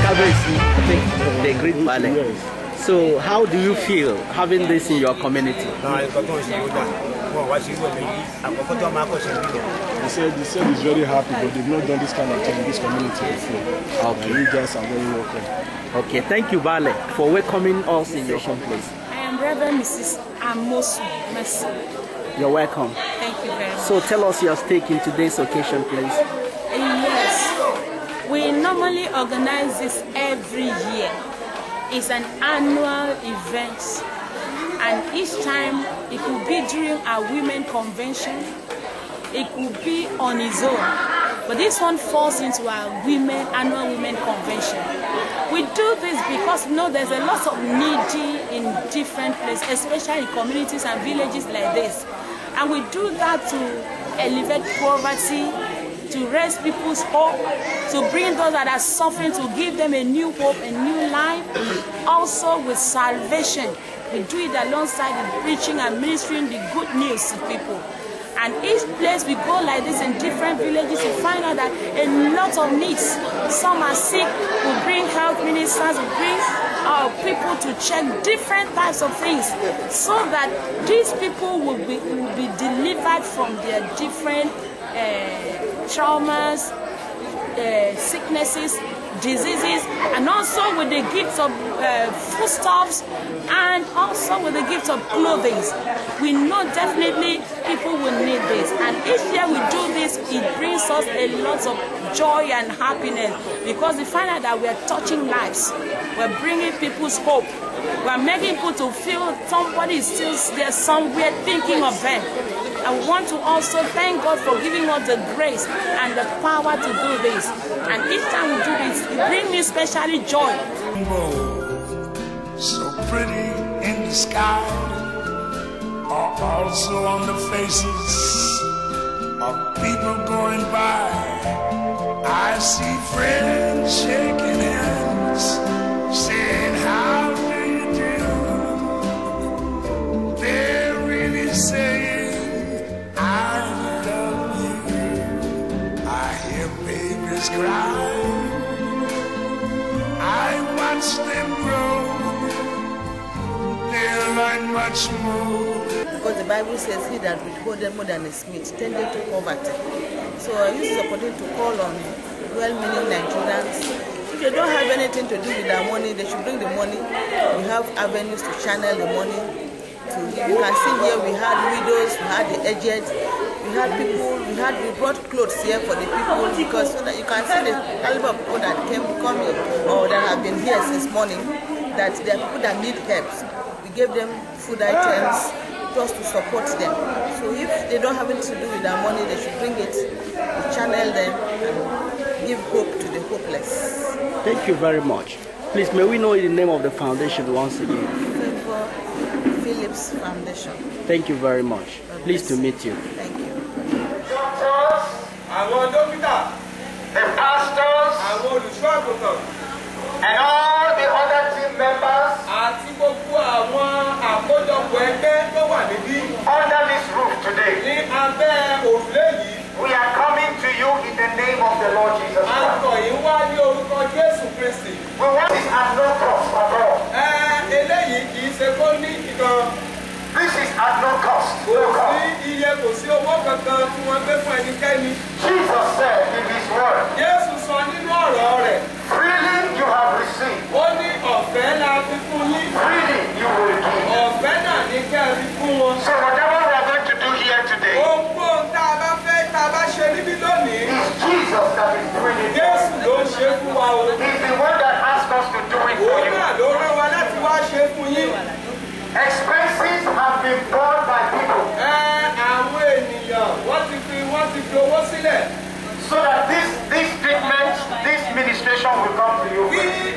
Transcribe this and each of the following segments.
I think the great ballet. So how do you feel having this in your community? He said he's very happy, but they've not done this kind of thing in this community before. Okay. You guys are very welcome. Okay, thank you, Bale, for welcoming us in your place. I am Reverend Mrs. Amosu Mercy. You're welcome. Thank you very much. So tell us your stake in today's occasion, please. Yes, we normally organize this every year. It's an annual event, and each time it could be during our women convention, it could be on its own, but this one falls into our annual women convention. We do this because there's a lot of needy in different places, especially in communities and villages like this, and we do that to elevate poverty, to raise people's hope, to bring those that are suffering, to give them a new hope, a new life. Also with salvation, we do it alongside the preaching and ministering the good news to people. And each place we go like this in different villages, we find out that a lot of needs. Some are sick, we bring health ministers, we bring our people to check different types of things, so that these people will be delivered from their different traumas, sicknesses, diseases, and also with the gifts of foodstuffs, and also with the gifts of clothing. We know definitely people will need this, and each year we do this, it brings us a lot of joy and happiness, because we find out that we are touching lives, we're bringing people's hope, we're making people to feel somebody is still there somewhere thinking of them. I want to also thank God for giving us the grace and the power to do this. And each time we do this, it brings me especially joy. So pretty in the sky, are also on the faces of people going by. I see friends shaking hands, saying, how do you do? They're really saying, cry. I watch them grow. They'll learn much more. Because the Bible says, he that withholdeth more than his meat tended to poverty. So I use this opportunity to call on well-meaning Nigerians. If they don't have anything to do with their money, they should bring the money. We have avenues to channel the money. You can see here we had widows, we had the aged, we had people, we brought clothes here for the people, because so that you can see the caliber of people that come here or that have been here since morning, that there are people that need help. We gave them food items just to support them. So if they don't have anything to do with their money, they should bring it, we channel them and give hope to the hopeless. Thank you very much. Please, may we know the name of the foundation once again? Phillips Foundation. Thank you very much. Pleased to meet you. Thank you. The pastors, and all the other team members under this roof today. We are coming to you in the name of the Lord Jesus Christ. We want this at no cost at all. This is at no cost. Jesus said in his word, freely you have received, freely you will give. So whatever we are going to do here today, is Jesus that is doing it. He's the one that asked us to do it for you. Expenses have been borne by people, so that this treatment, this ministration will come to you. It's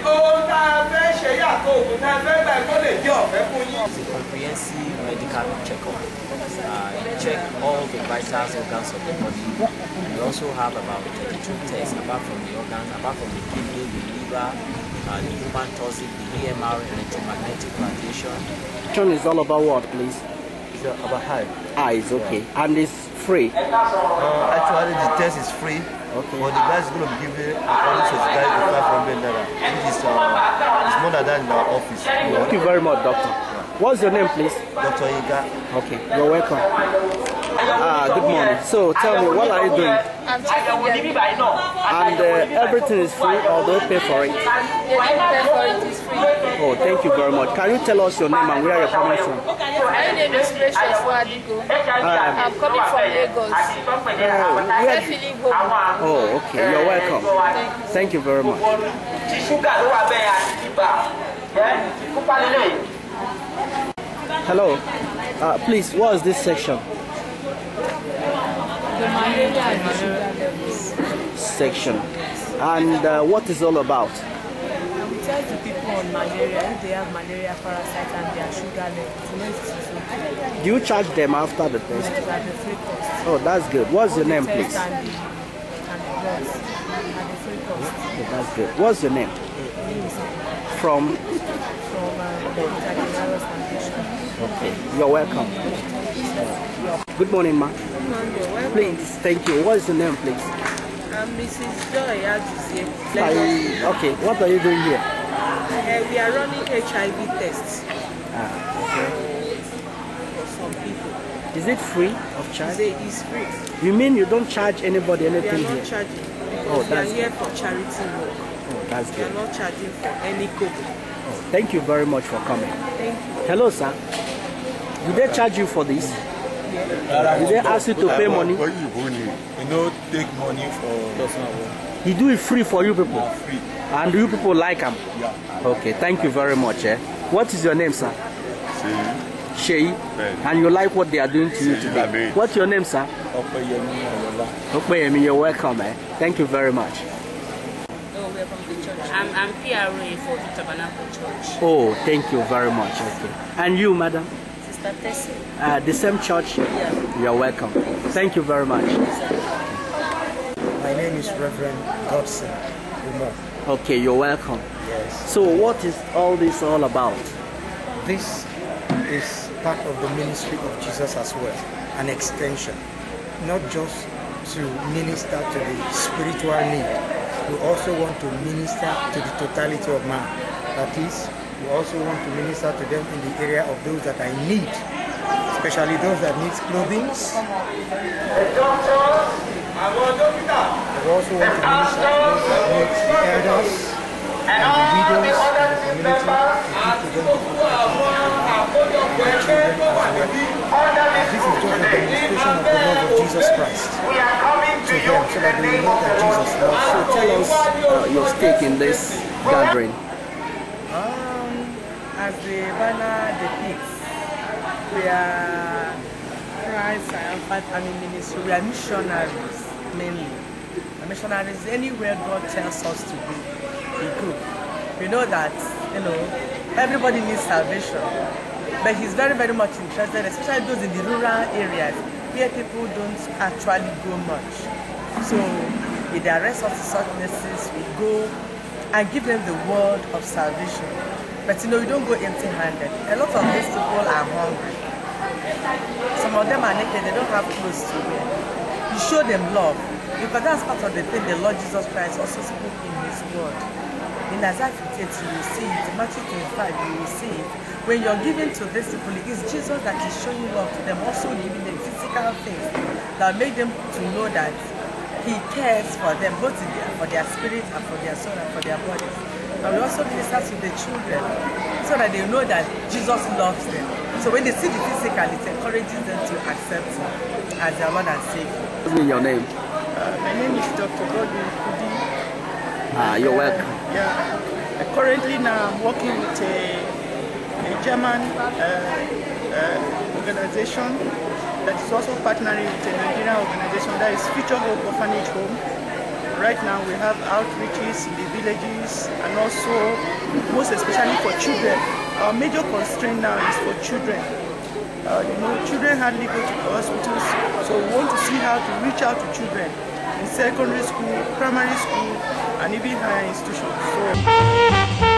a comprehensive medical checkup. Check all the vital organs of the body. We also have about 32 tests apart from the organs, apart from the kidney, the liver, the human thoracic, the EMR, electromagnetic radiation. John is all about what, please? It's about eyes. Eyes, okay. Yeah. And it's free? Actually, the test is free. Okay. But the guy is going to be giving according to the guy the 500 naira, which is more than that in our office. Thank you very much, doctor. What's your name, please? Dr. Iga. Okay, you're welcome. Good morning. So tell me, what are you doing? I'm checking them. And everything is free, or do you pay for it? They didn't pay for it, it's free. Oh, thank you very much. Can you tell us your name and where you're coming from? My name is Precious Wadigo. I'm coming from Lagos. Oh, okay. You're welcome. Thank you very much. Hello. Please, what is this section? The malaria and the sugar levels. Section. And what is all about? We tell the people on malaria if they have malaria parasite and their sugar levels. Do you charge them after the test? At the free cost. Oh, that's good. What's your name, please? And the drugs at the free cost. Okay, that's good. What's your name? From? From the International Foundation. Okay, you're welcome. Good morning, ma. Good morning. Please, thank you. What is your name, please? I'm Mrs. Joy Ajuzie. Okay, what are you doing here? We are running HIV tests Okay. for some people. Is it free of charge? It's free. You mean you don't charge anybody We anything are not here? charging because Oh, we are that's here for charity work. Oh, that's We are good. not charging for any kobo. Oh, thank you very much for coming. Thank you. Hello, sir. Did they charge you for this? Did they ask you to pay money? You know, take money for He do it free for you people? free. And you people like him? Yeah. Okay, thank you very much. What is your name, sir? See? Shei. And you like what they are doing to you Sheyi today? Ahmed. What's your name, sir? Opeyemi, you're welcome. Thank you very much. Oh, we're from the church. I'm PRA for the Tabernacle Church. Oh, thank you very much. Okay. And you, madam? Sister Tessie. The same church? Yeah. You're welcome. Thank you very much. My name is Reverend Godson Umar. Okay, you're welcome. Yes. So what is all this all about? This is part of the ministry of Jesus as well, an extension, not just to minister to the spiritual need. We also want to minister to the totality of man. That is, we also want to minister to them in the area of those that are in need, especially those that need clothing. We also want to minister to those that need the elders and the widows in the community to give to them the children as well. This is just a demonstration of the love of Jesus Christ to them so that they will know that Jesus loves them. So tell us your stake in this gathering. As the banner depicts, we are Christ Triumphant Army Ministry. We are missionaries mainly. Missionaries, anywhere God tells us to go, we go. We know that, everybody needs salvation, but He's very, very much interested, especially those in the rural areas where people don't actually go much. So, with the rest of the such we go and give them the word of salvation. But you don't go empty-handed. A lot of these people are hungry. Some of them are naked, they don't have clothes to wear. You show them love, because that's part of the thing the Lord Jesus Christ also spoke in His word. In Isaiah 58, you will see it. In Matthew 25, you will see it. When you're giving to these people, it's Jesus that is showing love to them, also giving them physical things that make them to know that He cares for them, both for their spirit and for their soul and for their bodies. And we also minister to the children so that they know that Jesus loves them. So when they see the physical, it encourages them to accept Him as their Lord and Savior. Tell me your name. My name is Dr. Godwin Kudi. You're welcome. Currently now I'm working with a German organization that is also partnering with a Nigerian organization that is Future Hope Orphanage Home. Right now we have outreaches in the villages and also most especially for children. Our major constraint now is for children. Children hardly go to the hospitals, so we want to see how to reach out to children in secondary school, primary school, and even higher institutions. So